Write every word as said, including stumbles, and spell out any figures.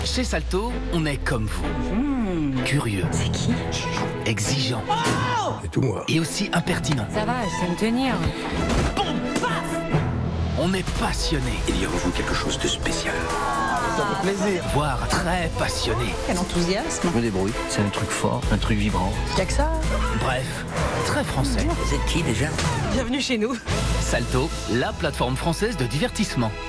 Chez Salto, on est comme vous. Mmh. Curieux. C'est qui? Exigeant. Oh, c'est tout moi. Et aussi impertinent. Ça va, je sais me tenir. Bon, paf! On est passionné. Il y a en vous quelque chose de spécial. Ça fait plaisir. Voire très passionné. Quel enthousiasme. Je me débrouille. C'est un truc fort, un truc vibrant. Y'a que ça. Bref, très français. Vous êtes qui déjà? Bienvenue chez nous. Salto, la plateforme française de divertissement.